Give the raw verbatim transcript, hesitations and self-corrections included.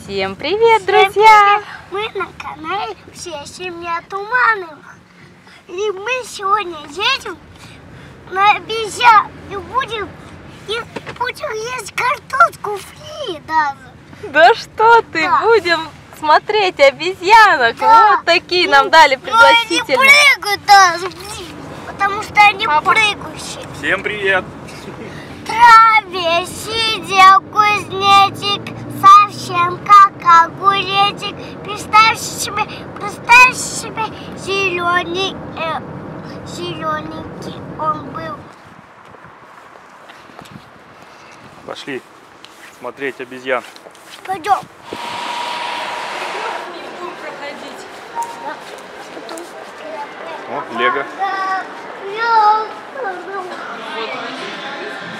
Всем привет, друзья! Привет. Мы на канале «Вся семья Тумановых». И мы сегодня едем на обезьян и будем, и будем есть картошку фри даже. Да что ты, да. Будем смотреть обезьянок. Да. Вот такие нам дали пригласительные. Но они прыгают даже, потому что они Папа. прыгающие. Всем привет! Траве сидел кузнечик, совсем как огуречек. Представь себе, представь себе, зеленый, э, зелененький он был. Пошли смотреть обезьян. Пойдем. О, лего.